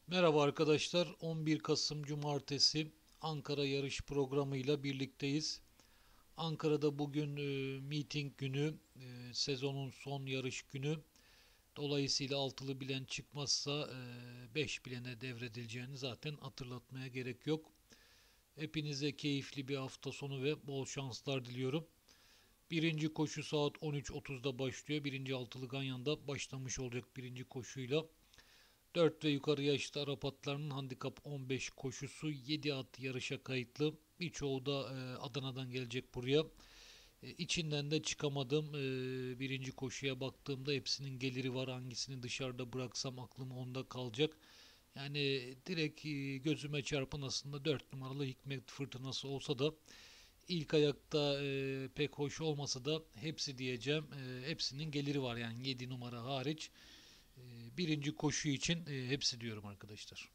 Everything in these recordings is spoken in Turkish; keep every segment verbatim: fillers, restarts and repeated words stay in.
Merhaba arkadaşlar. on bir Kasım Cumartesi Ankara yarış programıyla birlikteyiz. Ankara'da bugün e, meeting günü, e, sezonun son yarış günü. Dolayısıyla altılı bilen çıkmazsa e, beş bilene devredileceğini zaten hatırlatmaya gerek yok. Hepinize keyifli bir hafta sonu ve bol şanslar diliyorum. Birinci koşu saat on üç otuzda başlıyor. Birinci altılı Ganyan'da başlamış olacak birinci koşuyla. Dört ve yukarı yaşlı Arap atlarının handikap on beş koşusu yedi at yarışa kayıtlı. Birçoğu da e, Adana'dan gelecek buraya. E, içinden de çıkamadım. E, birinci koşuya baktığımda hepsinin geliri var. Hangisini dışarıda bıraksam aklım onda kalacak. Yani direkt e, gözüme çarpan aslında dört numaralı Hikmet Fırtınası olsa da ilk ayakta e, pek hoş olmasa da hepsi diyeceğim. E, hepsinin geliri var yani yedi numara hariç. E, birinci koşu için e, hepsi diyorum arkadaşlar.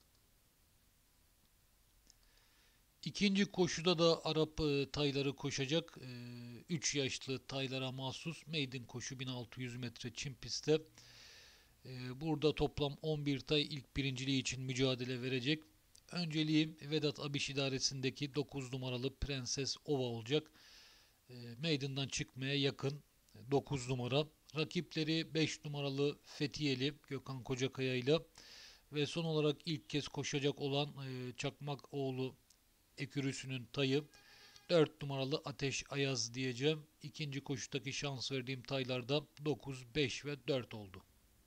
İkinci koşuda da Arap e, tayları koşacak. E, üç yaşlı taylara mahsus maiden koşu bin altı yüz metre çim pistte. E, burada toplam on bir tay ilk birinciliği için mücadele verecek. Önceliğim Vedat Abiş idaresindeki dokuz numaralı Prenses Ova olacak. E, Maiden'dan çıkmaya yakın dokuz numara. Rakipleri beş numaralı Fethiyeli Gökhan Kocakaya ile ve son olarak ilk kez koşacak olan e, Çakmakoğlu ekürüsünün tayı dört numaralı Ateş Ayaz diyeceğim. İkinci koşudaki şans verdiğim taylarda dokuz, beş ve dört oldu.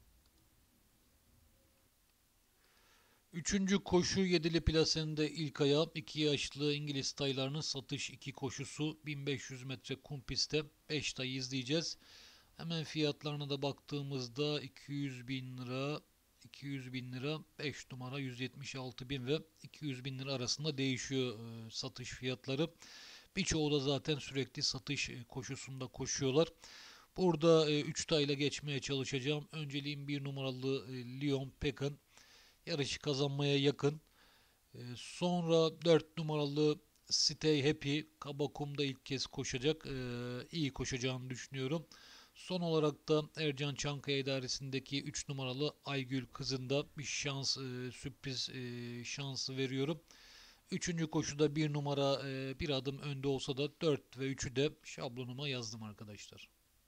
Üçüncü koşu yedili plasende ilk ayağı iki yaşlı İngiliz taylarının satış iki koşusu bin beş yüz metre kum pistte beş tay izleyeceğiz. Hemen fiyatlarına da baktığımızda iki yüz bin lira, iki yüz bin lira, beş numara yüz yetmiş altı bin ve iki yüz bin lira arasında değişiyor e, satış fiyatları. Birçoğu da zaten sürekli satış e, koşusunda koşuyorlar. Burada e, üç tayla geçmeye çalışacağım. Önceliğim bir numaralı e, Lyon Pekin. Yarışı kazanmaya yakın. E, sonra dört numaralı Stay Happy Kabakum'da ilk kez koşacak. E, iyi koşacağını düşünüyorum. Son olarak da Ercan Çankaya idaresindeki üç numaralı Aygül Kızı'nda bir şans, e, sürpriz e, şansı veriyorum. Üçüncü koşuda bir numara e, bir adım önde olsa da dört ve üçü de şablonuma yazdım arkadaşlar.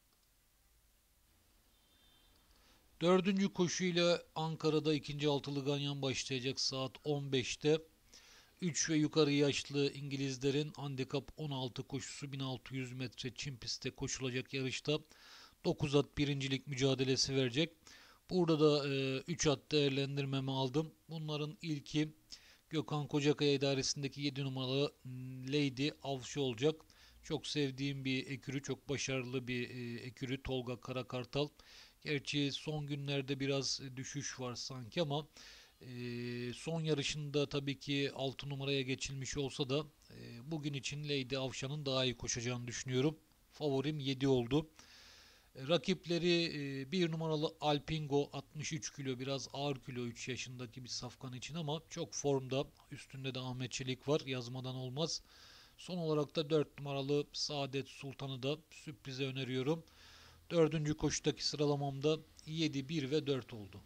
Dördüncü koşuyla Ankara'da ikinci altılı ganyan başlayacak saat on beşte. üç ve yukarı yaşlı İngilizlerin handikap on altı koşusu bin altı yüz metre çim pistte koşulacak yarışta dokuz at birincilik mücadelesi verecek. Burada da e, üç at değerlendirmemi aldım. Bunların ilki Gökhan Kocakaya idaresindeki yedi numaralı Lady Avcı olacak. Çok sevdiğim bir ekürü, çok başarılı bir e, ekürü Tolga Karakartal. Gerçi son günlerde biraz düşüş var sanki ama e, son yarışında tabii ki altı numaraya geçilmiş olsa da e, bugün için Lady Avşan'ın daha iyi koşacağını düşünüyorum. Favorim yedi oldu. E, Rakipleri e, bir numaralı Alpingo altmış üç kilo, biraz ağır kilo, üç yaşındaki bir safkan için ama çok formda. Üstünde de Ahmet Çelik var, yazmadan olmaz. Son olarak da dört numaralı Saadet Sultan'ı da sürprize öneriyorum. Dördüncü koşudaki sıralamamda yedi, bir ve dört oldu.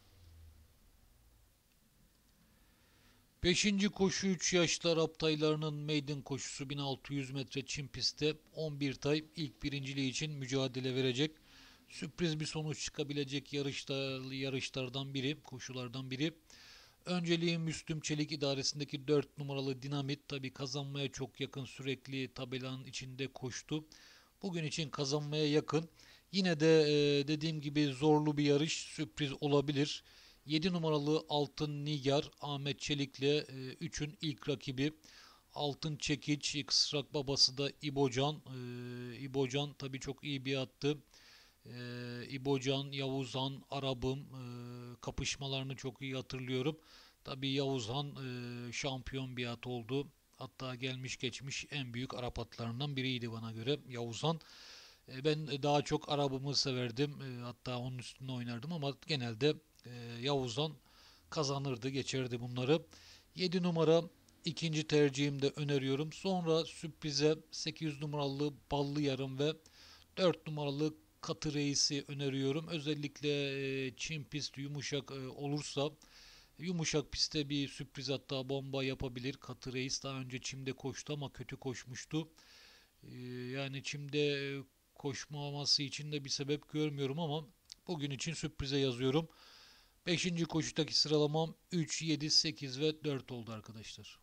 Beşinci koşu üç yaşlı Arap taylarının maiden koşusu bin altı yüz metre çim pistte on bir tay ilk birinciliği için mücadele verecek. Sürpriz bir sonuç çıkabilecek yarışlar, yarışlardan biri, koşulardan biri. Önceliğim Müslüm Çelik idaresindeki dört numaralı Dinamit. Tabi kazanmaya çok yakın, sürekli tabelanın içinde koştu. Bugün için kazanmaya yakın. Yine de e, dediğim gibi zorlu bir yarış, sürpriz olabilir. yedi numaralı Altın Nigar Ahmet Çelik'le e, üçün ilk rakibi. Altın Çekiç, Kısrak babası da İbocan. E, İbocan tabi çok iyi bir attı. E, İbocan, Yavuzhan, Arabım e, kapışmalarını çok iyi hatırlıyorum. Tabi Yavuzhan e, şampiyon bir at oldu. Hatta gelmiş geçmiş en büyük Arap atlarından biriydi bana göre Yavuzhan. E, ben daha çok Arabımı severdim. E, hatta onun üstünde oynardım ama genelde e, Yavuzhan kazanırdı, geçerdi bunları. yedi numara ikinci tercihimde öneriyorum. Sonra sürprize sekiz yüz numaralı Ballı Yarım ve dört numaralı Katı Reis'i öneriyorum. Özellikle e, çim pist yumuşak e, olursa Yumuşak pistte bir sürpriz, hatta bomba yapabilir. Katı Reis daha önce çimde koştu ama kötü koşmuştu. Ee, yani çimde koşmaması için de bir sebep görmüyorum ama bugün için sürprize yazıyorum. Beşinci koşudaki sıralamam üç, yedi, sekiz ve dört oldu arkadaşlar.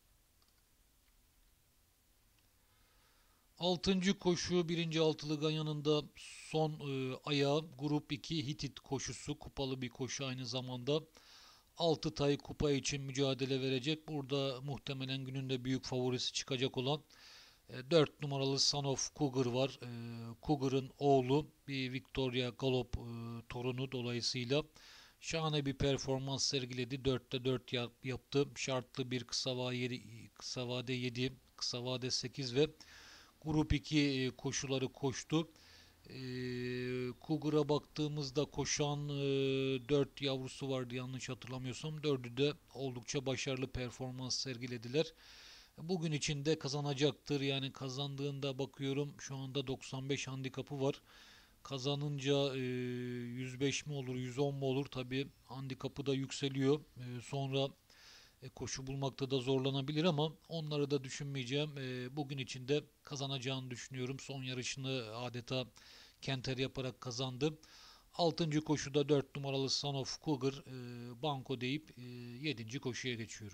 Altıncı koşu birinci altılı Ganyan'ın son e, ayağı Grup iki Hitit koşusu. Kupalı bir koşu aynı zamanda. altı tay kupa için mücadele verecek. Burada muhtemelen gününde büyük favorisi çıkacak olan e, dört numaralı Son of Cougar var. E, Cougar'ın oğlu, bir Victoria Galop e, torunu, dolayısıyla şahane bir performans sergiledi. dörtte dört yap, yaptı. Şartlı bir kısa vade yedi, kısa vade yedi, kısa vade sekiz ve Grup iki e, koşuları koştu. E, Cougar'a baktığımızda koşan e, dört yavrusu vardı yanlış hatırlamıyorsam. dördü de oldukça başarılı performans sergilediler. Bugün için de kazanacaktır. Yani kazandığında bakıyorum şu anda doksan beş handikapı var. Kazanınca e, yüz beş mi olur, yüz on mu olur? Tabii handikapı da yükseliyor. E, sonra e, koşu bulmakta da zorlanabilir ama onları da düşünmeyeceğim. E, bugün için de kazanacağını düşünüyorum. Son yarışını adeta kenter yaparak kazandı. Altıncı koşuda dört numaralı Son of Cougar e, banko deyip e, yedinci koşuya geçiyorum.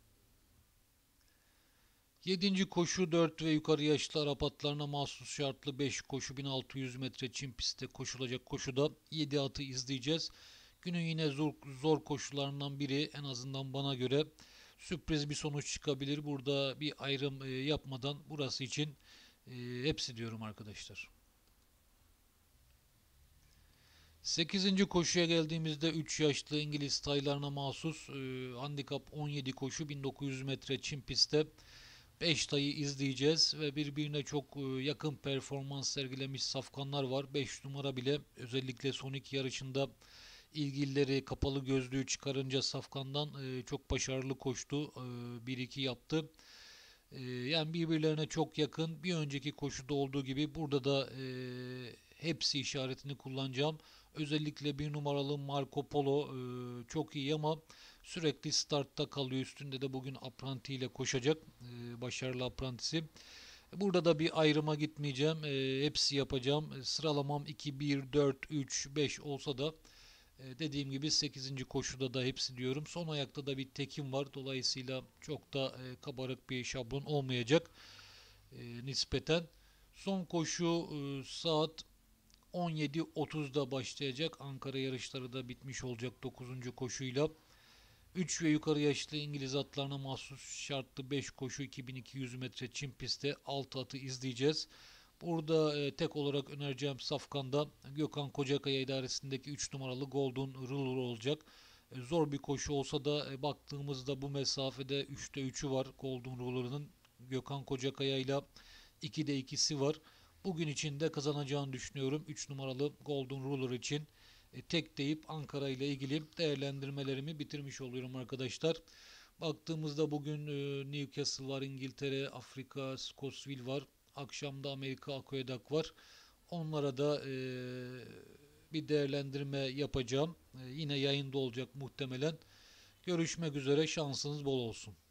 Yedinci koşu dört ve yukarı yaşlı Arap atlarına mahsus şartlı beş koşu bin altı yüz metre çim pistte koşulacak koşuda yedi atı izleyeceğiz. Günün yine zor, zor koşularından biri, en azından bana göre. Sürpriz bir sonuç çıkabilir. Burada bir ayrım e, yapmadan burası için e, hepsi diyorum arkadaşlar. Sekizinci koşuya geldiğimizde üç yaşlı İngiliz taylarına mahsus e, handikap on yedi koşu bin dokuz yüz metre çim pistte beş tayı izleyeceğiz ve birbirine çok e, yakın performans sergilemiş safkanlar var. beş numara bile özellikle son iki yarışında ilgilileri kapalı gözlüğü çıkarınca safkandan e, çok başarılı koştu. E, bir iki yaptı. E, yani birbirlerine çok yakın. Bir önceki koşuda olduğu gibi burada da e, hepsi işaretini kullanacağım. Özellikle bir numaralı Marco Polo e, çok iyi ama sürekli startta kalıyor. Üstünde de bugün apranti ile koşacak. E, başarılı aprantisi. Burada da bir ayrıma gitmeyeceğim. E, hepsi yapacağım. E, sıralamam iki, bir, dört, üç, beş olsa da e, dediğim gibi sekizinci koşuda da hepsi diyorum. Son ayakta da bir tekim var. Dolayısıyla çok da e, kabarık bir şablon olmayacak e, nispeten. Son koşu e, saat on yedi otuzda başlayacak. Ankara yarışları da bitmiş olacak dokuzuncu koşuyla. üç ve yukarı yaşlı İngiliz atlarına mahsus şartlı beş koşu iki bin iki yüz metre çim pistte altı atı izleyeceğiz. Burada e, tek olarak önereceğim safkanda Gökhan Kocakaya idaresindeki üç numaralı Golden Ruler olacak. E, zor bir koşu olsa da e, baktığımızda bu mesafede üçte üçü var Golden Ruler'ın. Gökhan Kocakaya ile ikide ikisi var. Bugün için de kazanacağını düşünüyorum. üç numaralı Golden Ruler için e, tek deyip Ankara ile ilgili değerlendirmelerimi bitirmiş oluyorum arkadaşlar. Baktığımızda bugün e, Newcastle var, İngiltere, Afrika, Scottsville var. Akşamda Amerika Aqueduct var. Onlara da e, bir değerlendirme yapacağım. E, yine yayında olacak muhtemelen. Görüşmek üzere. Şansınız bol olsun.